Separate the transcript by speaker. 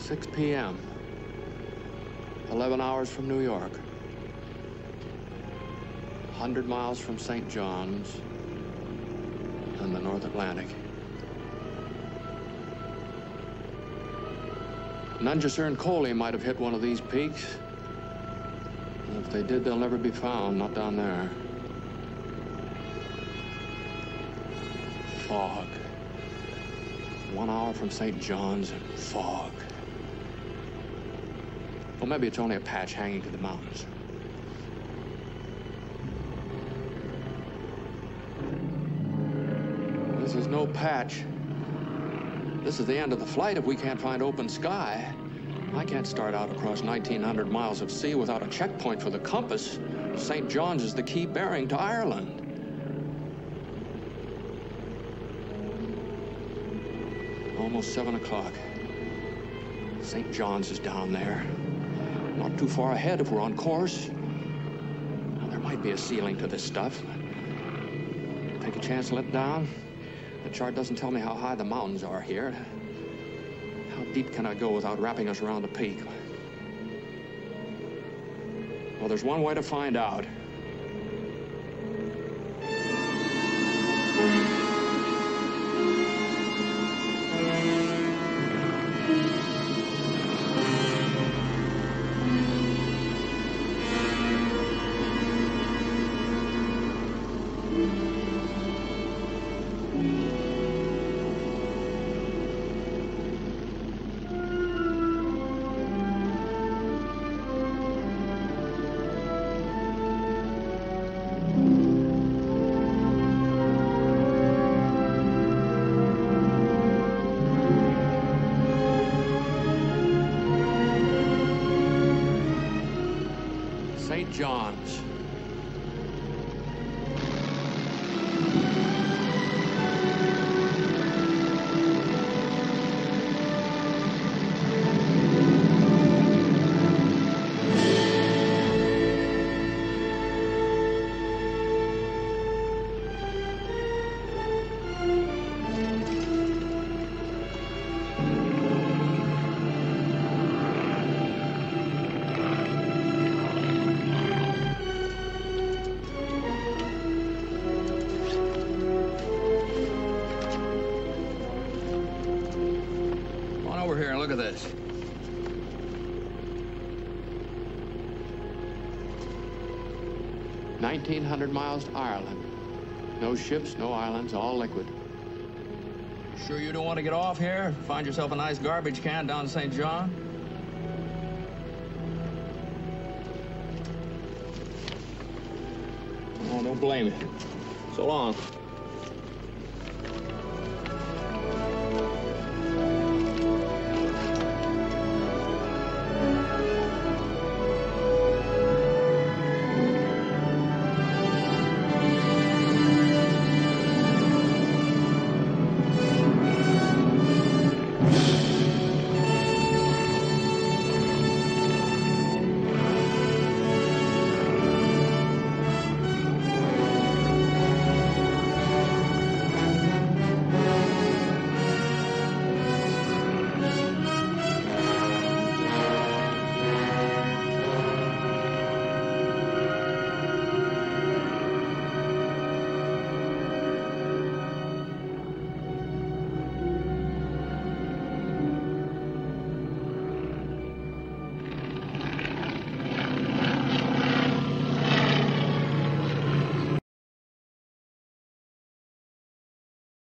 Speaker 1: 6 p.m. 11 hours from New York. 100 miles from St. John's and the North Atlantic. Nungesser and Coley might have hit one of these peaks. And if they did, they'll never be found, not down there. Fog. 1 hour from St. John's and fog. Well, maybe it's only a patch hanging to the mountains. This is no patch. This is the end of the flight if we can't find open sky. I can't start out across 1,900 miles of sea without a checkpoint for the compass. St. John's is the key bearing to Ireland. Almost 7 o'clock. St. John's is down there. Not too far ahead if we're on course. Now, there might be a ceiling to this stuff. Take a chance to let down. The chart doesn't tell me how high the mountains are here. How deep can I go without wrapping us around the peak? Well, there's one way to find out. St. John's. Here, look at this. "1,900 miles to Ireland. No ships, no islands, all liquid." Sure you don't want to get off here? Find yourself a nice garbage can down in St. John? Oh, don't blame me. So long.